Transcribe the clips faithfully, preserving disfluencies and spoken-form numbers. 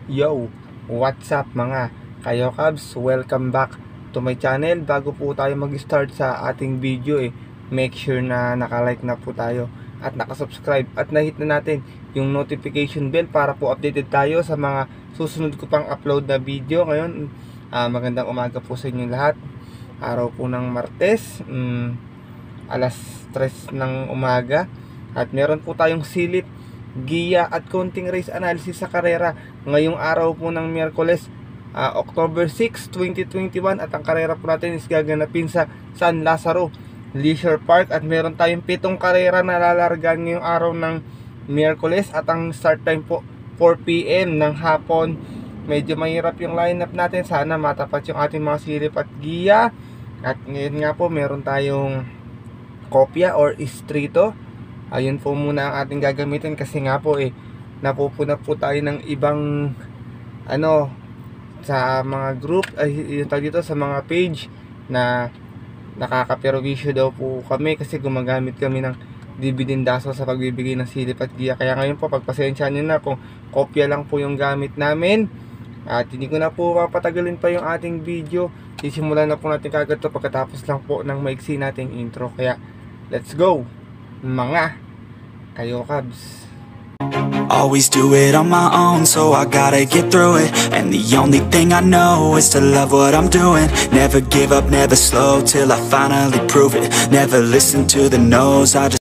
Yo, what's up mga Kayokabs? Welcome back to my channel. Bago po tayo mag-start sa ating video eh, make sure na nakalike na po tayo at nakasubscribe at nahit na natin yung notification bell para po updated tayo sa mga susunod ko pang upload na video. Ngayon, uh, magandang umaga po sa inyo lahat. Araw po ng Martes, um, alas tres ng umaga, at meron po tayong silip, giya at konting race analysis sa karera ngayong araw po ng Miyerkules, uh, October six, twenty twenty-one, at ang karera po natin is gaganapin sa San Lazaro Leisure Park at meron tayong pitong karera na lalargan ngayong araw ng Miyerkules at ang start time po four p m ng hapon. Medyo mahirap yung lineup natin, sana matapat yung ating mga silip at giya. At ngayon nga po meron tayong kopya or istrito. Ayun po muna ang ating gagamitin kasi nga po eh napupuna po tayo ng ibang ano sa mga group, ay yung tawag dito, sa mga page na nakaka-perwisyo daw po kami kasi gumagamit kami ng dividendasol sa pagbibigay ng silip at giya. Kaya ngayon po pagpasensya nyo na kung kopya lang po yung gamit namin at hindi ko na po papatagalin pa yung ating video. Sisimulan na po natin kagad to pagkatapos lang po ng maiksi nating intro. Kaya let's go mga Kayokabs. Always do it on my own, so I gotta get through it. And the only thing I know is to love what I'm doing. Never give up, never slow, till I finally prove it. Never listen to the no's, I just...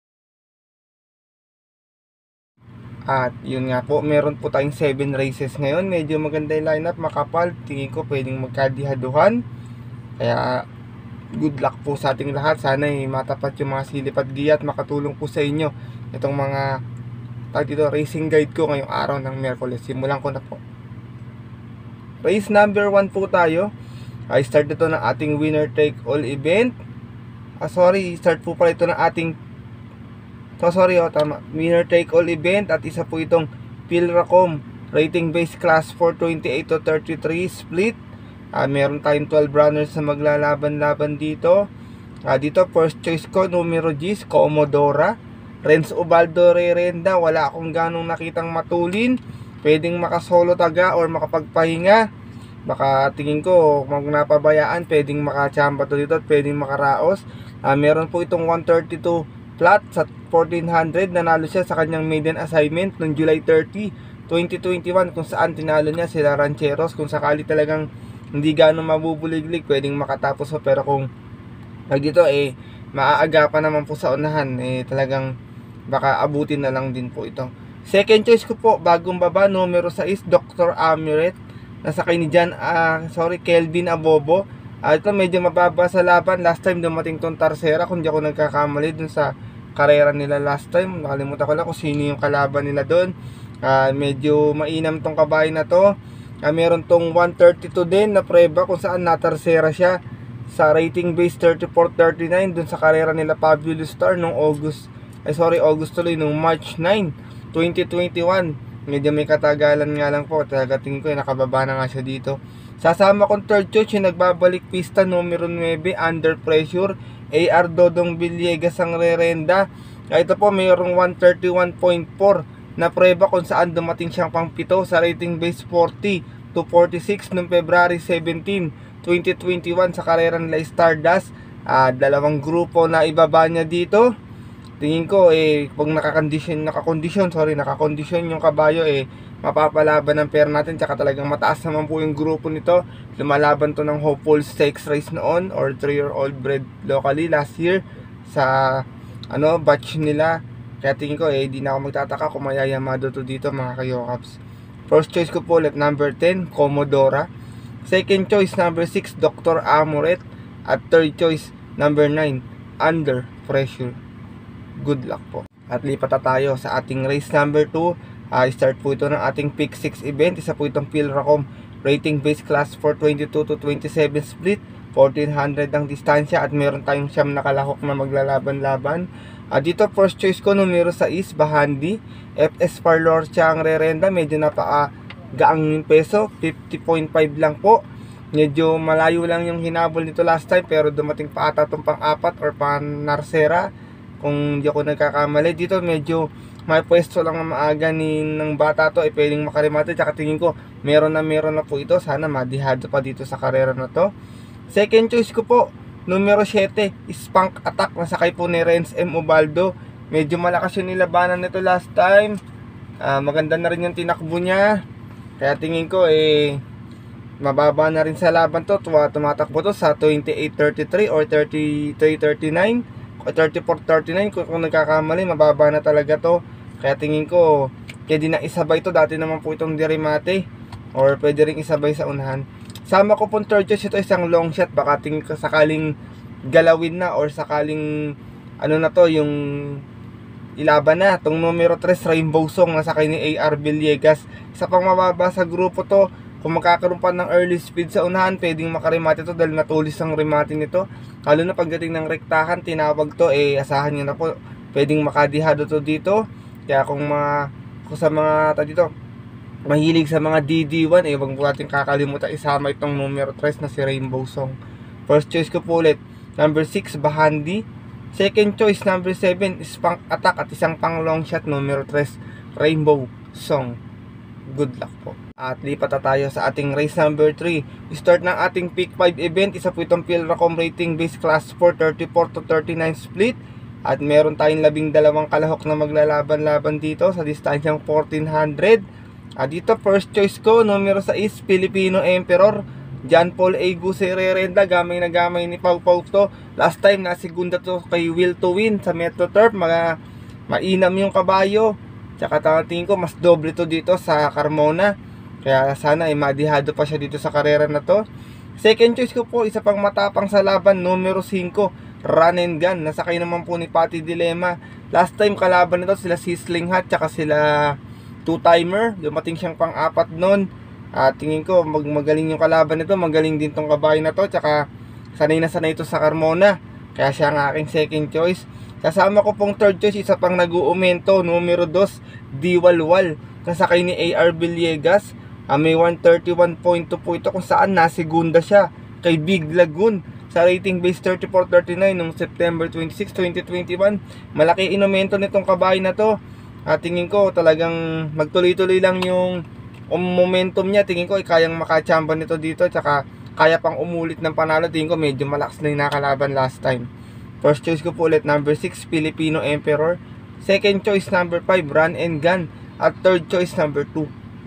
At yun nga po, meron po tayong seven races ngayon. Medyo maganda yung lineup, makapal. Tingin ko pwedeng magkadihaduhan. Kaya good luck po sa ating lahat. Sana eh, matapat yung mga silip at giya at makatulong po sa inyo itong mga tag dito, racing guide ko ngayong araw ng Miyerkules. Simulan ko na po. Race number one po tayo. I start ito ng ating winner take all event. Ah, sorry, start po pala ito ng ating so sorry oh, tama. Winner take all event at isa po itong Pilracom rating base class four twenty-eight to thirty-three split. Uh, meron tayong twelve runners na maglalaban-laban dito. Uh, dito first choice ko numero G's, Commodora. Renz Ubaldo Rerenda, wala akong ganong nakitang matulin. Pwedeng makasolo taga or makapagpahinga. Baka tingin ko kung napabayaan, pwedeng makachamba to dito at pwedeng makaraos. Uh, meron po itong one thirty-two flat sa fourteen hundred. Nanalo siya sa kanyang maiden assignment noong July thirty, twenty twenty-one, kung saan tinalo niya sila Rancheros. Kung sakali talagang hindi gano'ng mabubuliglig, pwedeng makatapos po. Pero kung pag dito eh maaagapan naman po sa unahan, eh talagang baka abutin na lang din po ito. Second choice ko po, bagong baba, numero six, Doctor Amulet. Nasakay ni Jan, uh, sorry, Kelvin Abobo. Uh, ito medyo mababa sa laban. Last time dumating tong Tarsera, kung di ako nagkakamali dun sa karera nila last time. Nakalimutan ko lang kung sino yung kalaban nila dun. Uh, medyo mainam tong kabayo na to. Uh, meron tong one thirty-two din na preba kung saan natarsera siya sa rating base thirty-four thirty-nine dun sa karera nila Fabulous Star nung August, ay sorry August tuloy, nung March nine, twenty twenty-one. Medyo may katagalan nga lang po, talaga tingin ko eh, nakababa na nga siya dito. Sasama kong third choice yung nagbabalik pista numero nine, Under Pressure, A R Dodong Villegas ang rerenda. Ito po mayroong one thirty-one point four na preba kung saan dumating siyang pang pito sa rating base forty to forty-six noong February seventeen, twenty twenty-one sa karera nila Stardust. Uh, dalawang grupo na ibaba niya dito. Tingin ko eh pag nakakondisyon, nakakondisyon, sorry, nakakondisyon yung kabayo eh mapapalaban ng pair natin, tsaka talagang mataas naman po yung grupo nito. Lumalaban to ng Hopeful Stakes race noon, or three year old bred locally last year sa ano batch nila. Kaya tingin ko eh di na ako magtataka kung mayayamado to dito mga Kayokabs. First choice ko po ulit number ten, Commodora. Second choice number six, Doctor Amulet. At third choice number nine, Under Pressure. Good luck po. At lipat na tayo sa ating race number two. Uh, start po ito ng ating pick six event. Isa po itong Pilracom rating base class four twenty-two to twenty-seven split, fourteen hundred ang distansya, at meron tayong siyam na kalahok na maglalaban-laban. Uh, dito first choice ko numero six, Bahandi. F S Parlorcha ang rerenda. Medyo napaka gaang peso, fifty point five lang po. Medyo malayo lang yung hinabol nito last time, pero dumating pa ata itong pang apat or pang narsera kung hindi ako nagkakamali. Dito medyo may pwesto lang na maaga ni ng bata to ay pwedeng makarimate. Tsaka tingin ko meron na meron na po ito. Sana madihado pa dito sa karera na to. Second choice ko po, numero seven, Spunk Attack. Nasakay po ni Renz M. Ubaldo. Medyo malakas yung nilabanan nito last time. Uh, maganda na rin yung tinakbo niya. Kaya tingin ko eh mababa na rin sa laban to. Tumatakbo to sa twenty-eight thirty-three or thirty-three thirty-nine o thirty-four thirty-nine. Kung, kung nagkakamali, mababa na talaga to. Kaya tingin ko pwede na isabay to. Dati naman po itong dirimate, or pwede rin isabay sa unahan. Sama ko pong third choice, ito isang long shot. Baka tingin ko sakaling galawin na, or sakaling ano na to, yung ilaban na. Itong numero three, Rainbow Song, nasakay ni A R Villegas. Isa pang mababa sa grupo to. Kung magkakaroon pa ng early speed sa unahan, pwedeng makarimate to dahil natulis ang remate nito. Lalo na pagdating ng rektahan, tinawag to, eh asahan nyo na po, pwedeng makadihado to dito. Kaya kung, mga, kung sa mga ta dito mahilig sa mga D D one, eh wag po natin kakalimutan isama itong numero three na si Rainbow Song. First choice ko po ulit, number six, Bahandi. Second choice, number seven, Spunk Attack. At isang pang long shot, numero three, Rainbow Song. Good luck po. At lipat na tayo sa ating race number three. Start ng ating Peak five event. Isa po itong Pilracom rating base class four, thirty-four to thirty-nine split. At meron tayong labing dalawang kalahok na maglalaban-laban dito sa distansyang fourteen hundred. At dito first choice ko, numero six, Filipino Emperor. John Paul A. Gusererenda, gamay na gamay ni Pau Pau to. Last time na segunda to kay Will to Win sa Metro Turf. Mga mainam yung kabayo. Tsaka tingin ko mas doble to dito sa Carmona. Kaya sana ay madihado pa siya dito sa karera na to. Second choice ko po, isa pang matapang sa laban, numero five, Run and Gun. Nasakay naman po ni Patty Dilemma. Last time kalaban nito sila Sizzling Hot, tsaka sila Two Timer. Dumating siyang pang-apat nun. At tingin ko mag magaling yung kalaban nito. Magaling din tong kabayo na to. Tsaka sanay na sanay ito sa Carmona. Kaya siya ang aking second choice. Kasama ko pong third choice, isa pang nag-uumento, numero two, Diwalwal. Nasakay ni A R Villegas. Uh, may one thirty-one point two po ito, kung saan nasegunda siya kay Big Lagoon sa rating base thirty-four thirty-nine noong September twenty-six, twenty twenty-one. Malaki inumento nitong kabayo na to. At uh, tingin ko talagang magtuloy-tuloy lang yung um, momentum niya. Tingin ko ay kayang makachamba nito dito. Tsaka kaya pang umulit ng panalo. Tingin ko medyo malakas na yung nakalaban last time. First choice ko po ulit, number six, Filipino Emperor. Second choice, number five, Run and Gun. At third choice, number two,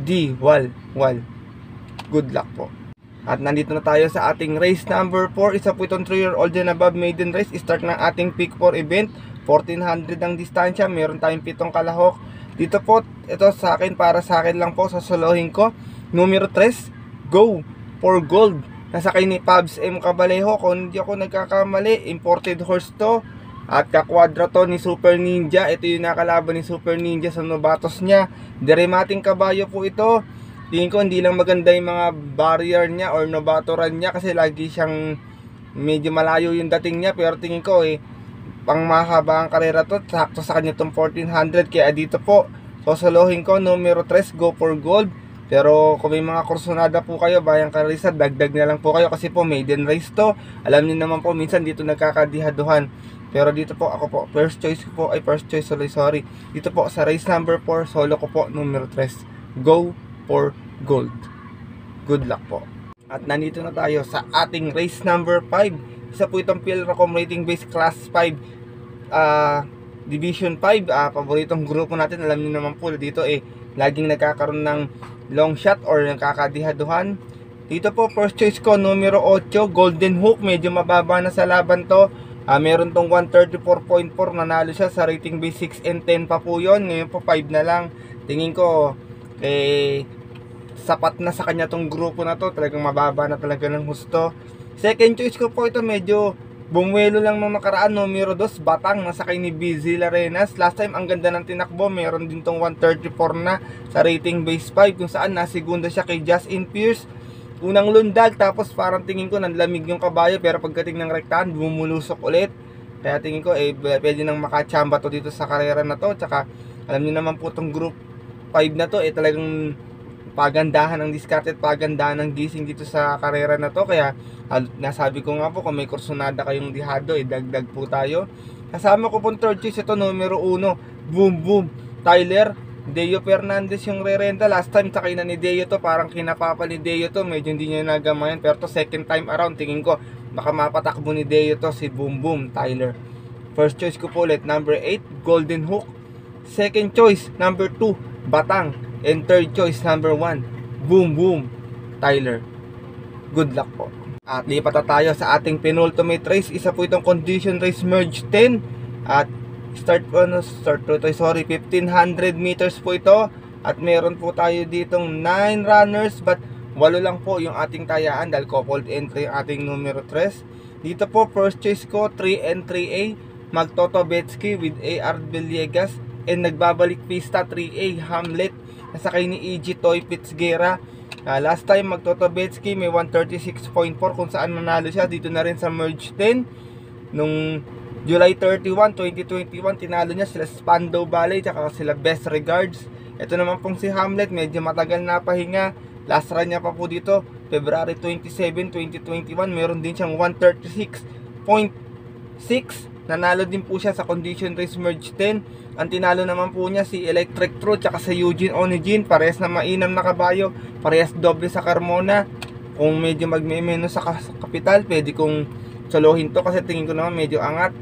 Diwalwal. Good luck po. At nandito na tayo sa ating race number four. Isa po itong three year old and above maiden race. Start ng ating Peak four event. fourteen hundred ang distansya. Meron tayong pitong kalahok. Dito po, ito sa akin, para sa akin lang po, sasolohin ko. Numero three, Go for Gold. Nasakay ni Pabs M. Cabalejo. Kung hindi ako nagkakamali, imported horse to. At kakwadra to ni Super Ninja. Ito yung nakalaban ni Super Ninja sa novatos niya. Derimating kabayo po ito. Tingin ko hindi lang maganda yung mga barrier niya or novatoran niya, kasi lagi siyang medyo malayo yung dating niya. Pero tingin ko eh, pang mahaba ang karera to. Sakto sa kanya itong fourteen hundred. Kaya dito po, sosolohin ko numero three, Go for Gold. Pero kung may mga kursonada po kayo, bayang karisa, dagdag na lang po kayo, kasi po maiden race to. Alam niyo naman po, minsan dito nagkakadihaduhan. Pero dito po ako po, first choice ko po, ay first choice, sorry, sorry. Dito po sa race number four, solo ko po numero three, Go for Gold. Good luck po. At nandito na tayo sa ating race number five. Isa po itong Pilracom rating base class five, uh, division five. Uh, paboritong grupo natin. Alam niyo naman po dito eh, laging nagkakaroon ng long shot or nagkakadihaduhan. Dito po first choice ko numero eight, Golden Hook. Medyo mababa na sa laban to. Uh, meron tong one thirty-four point four, nanalo siya sa rating base six and ten pa po yon. Ngayon po five na lang. Tingin ko eh sapat na sa kanya tong grupo na to. Talagang mababa na talaga ng husto. Second choice ko po ito, medyo bumuelo lang nung nakaraan, numero two, Batang. Nasakay ni B Z Larenas. Last time ang ganda ng tinakbo. Meron din tong one thirty-four na sa rating base five, kung saan nasigunda siya kay Justin Pierce. Unang lundag, tapos parang tingin ko nanlamig yung kabayo, pero pagdating ng rektahan, bumulusok ulit. Kaya tingin ko eh, pwede nang makachamba to dito sa karera na to. Tsaka alam niyo naman po itong group five na to, eh talagang pagandahan ng discarded, pagandahan ng gising dito sa karera na to. Kaya nasabi ko nga po, kung may kursonada kayong dihado, eh dagdag po tayo. Kasama ko pong third choice, ito numero one, Boom Boom. Tyler, Deo Fernandez yung re-renta. Last time sakay na ni Deo to, parang kinapapa ni Deo to, medyo hindi niya nagamayan. Pero to second time around, tingin ko baka mapatakbo ni Deo to, si Boom Boom Tyler. First choice ko po ulit, number eight, Golden Hook. Second choice, number two, Batang. And third choice, number one, Boom Boom Tyler. Good luck po. At lipat na tayo sa ating penultimate race. Isa po itong condition race merge ten. At start po, ano, start po ito, sorry, fifteen hundred meters po ito. At meron po tayo ditong nine runners, but walo lang po yung ating tayaan dahil coupled entry yung ating numero three. Dito po, first choice ko, three and three A, Magtoto Betsky with A R Villegas. And nagbabalik pista, three A, Hamlet, nasakay ni E G Toy Pitzguera. Uh, last time Magtoto Betsky may one thirty-six point four kung saan manalo siya. Dito na rin sa merge ten nung July thirty-first, twenty twenty-one, tinalo niya sila Spandau Ballet tsaka sila Best Regards. Ito naman pong si Hamlet, medyo matagal na pahinga. Last run niya pa po dito February twenty-seventh, twenty twenty-one, meron din siyang one thirty-six point six. Nanalo din po siya sa condition race merge ten. Ang tinalo naman po niya si Electric True tsaka sa Eugene Onegin, parehas na mainam na kabayo, parehas doble sa Carmona. Kung medyo magme-meno sa kapital, pwede kong solohin to kasi tingin ko naman medyo angat.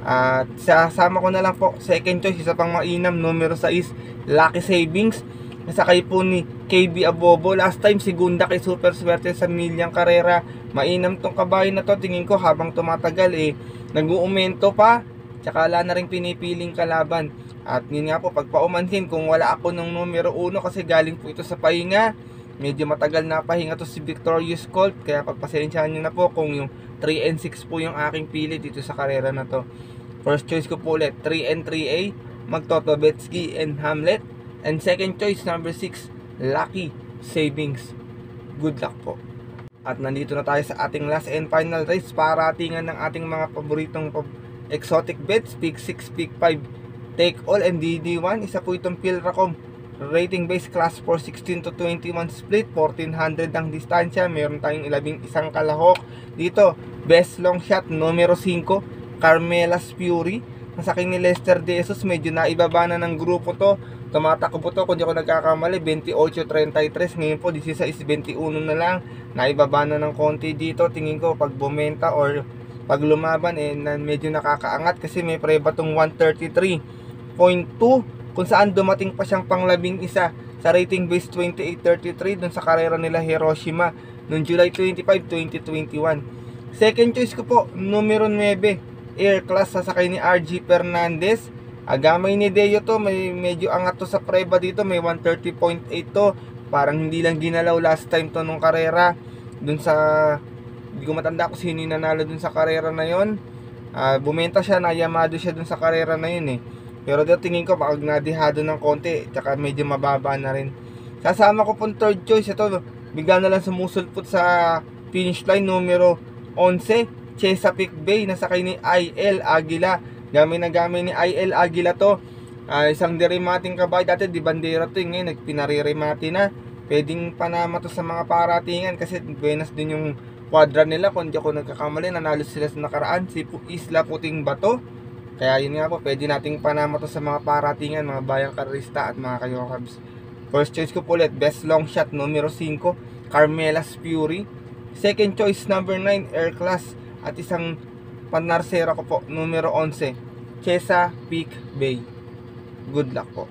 At sasama ko na lang po second choice, isa pang mainam, numero six, Lucky Savings. Nasakay po ni K B Abobo. Last time segunda kay Super Swerte sa Milyang Carrera. Mainam tong kabayo na to, tingin ko habang tumatagal eh nag-uumento pa, tsaka wala na rin pinipiling kalaban. At yun nga po, pagpaumanhin kung wala ako ng numero uno kasi galing po ito sa pahinga, medyo matagal na pahinga to si Victorious Colt, kaya pagpasensyahan nyo na po kung yung three and six po yung aking pili dito sa karera na to. First choice ko po ulit, three and three A, Magtoto Betsky and Hamlet. And second choice, number six, Lucky Savings. Good luck po. At nandito na tayo sa ating last and final race, paratingan ng ating mga paboritong exotic bets, pick six, pick five, take all, and D D one. Isa po itong Pilracom rating base class four, sixteen to twenty-one split, fourteen hundred ang distansya. Meron tayong labing isang kalahok dito. Best long shot, numero five, Carmela's Fury. Nasakay ni Lester De Jesus, medyo naibaba na ng grupo to. Tumatakbo to, kung di ako nagkakamali, twenty-eight thirty-three. Ngayon po, sixteen twenty-one na lang. Naibaba na ng konti dito. Tingin ko, pag bumenta or pag lumaban, eh, medyo nakakaangat kasi may preba tong one thirty-three point two. Kung saan dumating pa siyang panglabing isa sa rating base twenty-eight thirty-three dun sa karera nila Hiroshima noong July twenty-fifth, twenty twenty-one. Second choice ko po, numero nine, Air Class, sasakay ni R G Fernandez. Agamay ni Deo to, may medyo angat to sa preba dito, may one thirty point eight to. Parang hindi lang ginalaw last time to nung karera. Dun sa, hindi ko matanda kung sino yung nanalo dun sa karera na yon. Uh, bumenta siya, nayamado siya dun sa karera na yun eh. Pero dito tingin ko pag nadihado ng konti, tsaka medyo mababa na rin. Sasama ko pong third choice, ito, bigla na lang sumusulpot sa finish line, numero eleven, Chesapeake Bay, nasakay ni I L Aguila. Gamay na gamay ni I L Aguila to. Uh, isang dirimating kabayo. Dati di bandera to, ngayon nagpinaririmati na. Pwedeng panama to sa mga paratingan kasi buenas din yung quadra nila. Kung di ako nagkakamali, nanalo sila sa nakaraan, si Isla Puting Bato. Kaya yun nga po, pwede nating panama to sa mga paratingan, mga bayang karista at mga kayokabs. First choice ko po ulit, best long shot, numero five, Carmela's Fury. Second choice, number nine, Air Class. At isang panarsera ko po, numero eleven, Chesapeake Bay. Good luck po.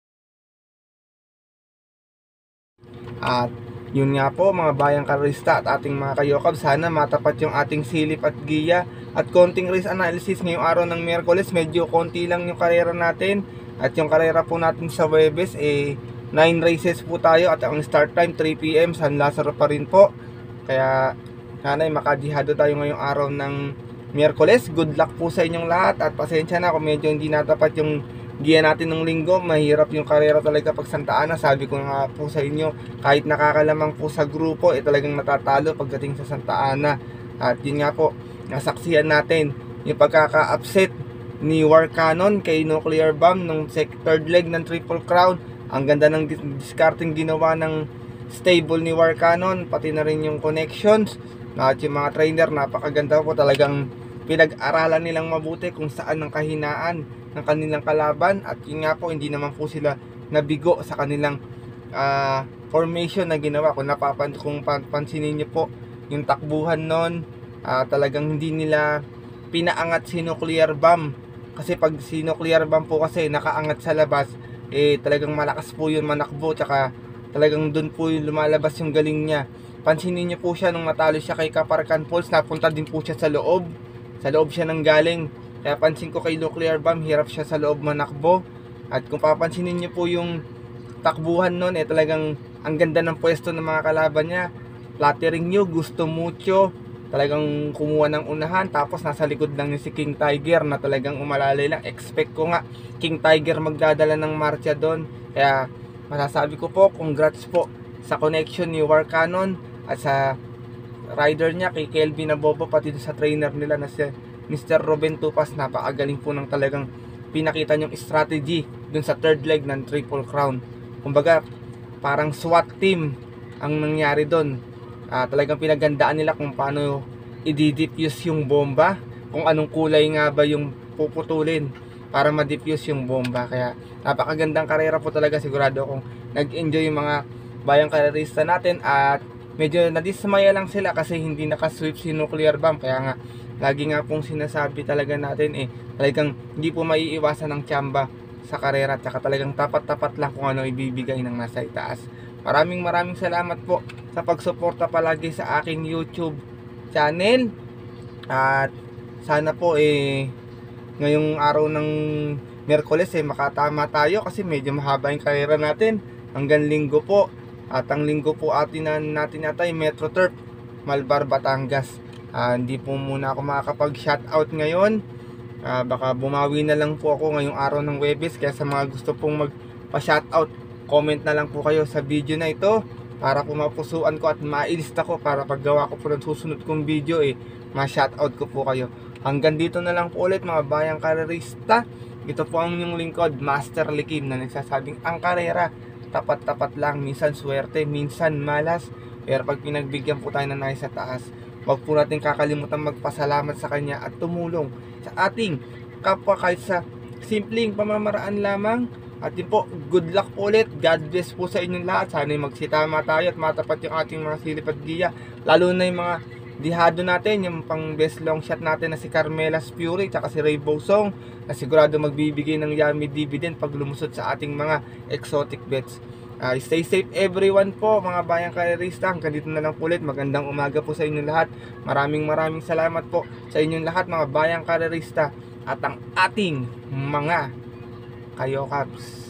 At yun nga po mga bayang karista at ating mga kayokab, sana matapat yung ating silip at giya at konting race analysis ngayong araw ng Miyerkules. Medyo konti lang yung karera natin at yung karera po natin sa Huwebes eh nine races po tayo at ang start time three P M San Lazaro pa rin po. Kaya sana'y makadihado tayo ngayong araw ng Miyerkules. Good luck po sa inyong lahat at pasensya na kung medyo hindi natapat yung giya natin ng linggo. Mahirap yung karera talaga pag Santa Ana. Sabi ko nga po sa inyo, kahit nakakalamang po sa grupo, eh talagang natatalo pagdating sa Santa Ana. At yun nga po, nasaksihan natin yung pagkaka-upset ni War Cannon kay Nuclear Bomb nung third leg ng Triple Crown. Ang ganda ng discarding ginawa ng stable ni War Cannon, pati na rin yung connections. At yung mga trainer, napakaganda po, talagang pinag-aralan nilang mabuti kung saan ang kahinaan ng kanilang kalaban. At yun nga po, hindi naman po sila nabigo sa kanilang uh, formation na ginawa. Kung napapan kung pansinin niyo po yung takbuhan nun, uh, talagang hindi nila pinaangat si nuclear bomb. Kasi pag si nuclear bomb po kasi nakaangat sa labas, eh talagang malakas po yun manakbo, tsaka talagang dun po yung lumalabas yung galing niya. Pansinin niyo po siya nung natalo siya kay Kaparkan Falls, napunta din po siya sa loob. Sa loob siya nang galing. Kaya pansin ko kay nuclear bomb, hirap siya sa loob manakbo. At kung papansinin niyo po yung takbuhan nun, eh talagang ang ganda ng pwesto ng mga kalaban niya. Flattering nyo, gusto mucho. Talagang kumuha ng unahan, tapos nasa likod lang ni si King Tiger na talagang umalalay lang. Expect ko nga King Tiger magdadala ng marcha doon. Kaya masasabi ko po, congrats po sa connection ni War Cannon at sa rider niya kay Kelvin Abobo, pati sa trainer nila na si Mister Ruben Tupas. Napakagaling po ng talagang pinakita niyong strategy dun sa third leg ng Triple Crown. Kumbaga parang SWAT team ang nangyari doon. Uh, talagang pinagandaan nila kung paano i-defuse yung bomba, kung anong kulay nga ba yung puputulin para ma-defuse yung bomba. Kaya napakagandang karera po talaga. Sigurado kung nag-enjoy yung mga bayang karerista natin, at medyo nadismaya lang sila kasi hindi nakasweep si nuclear bomb. Kaya nga lagi nga pong sinasabi talaga natin, eh talagang hindi po maiiwasan ng tsamba sa karera, at saka talagang tapat-tapat lang kung ano ibibigay ng nasa itaas. Maraming maraming salamat po sa pagsuporta palagi sa aking YouTube channel. At sana po eh ngayong araw ng Miyerkules eh makatama tayo, kasi medyo mahaba yung karera natin hanggang Linggo po. At ang Linggo po atin na natin yata yung Metro Turf, Malbar, Batangas. uh, Hindi po muna ako makakapag shoutout ngayon. uh, Baka bumawi na lang po ako ngayong araw ng Huwebes. Kaya sa mga gusto pong magpa-shoutout, comment na lang po kayo sa video na ito para po mapusuan ko at mailista ko, para paggawa ko po ng susunod kong video eh ma-shoutout ko po kayo. Hanggang dito na lang po ulit mga bayang karerista. Ito po ang inyong lingkod, Master Likim, na nagsasabing ang karera tapat-tapat lang, minsan swerte, minsan malas, pero pag pinagbigyan po tayo ng nais sa taas, huwag po natin kakalimutan magpasalamat sa kanya at tumulong sa ating kapwa kahit sa simpleng pamamaraan lamang. At yun po, good luck po ulit. God bless po sa inyong lahat. Sana'y magsitama tayo at matapat yung ating mga silip at giya. Lalo na yung mga dihado natin, yung pang best long shot natin na si Carmelas Fury tsaka si Ray Bosong, na sigurado magbibigay ng yummy dividend pag lumusot sa ating mga exotic bets. Uh, stay safe everyone po mga bayang karerista. Hanggang dito na lang po ulit. Magandang umaga po sa inyong lahat. Maraming maraming salamat po sa inyong lahat mga bayang karerista at ang ating mga Kayo Cubs.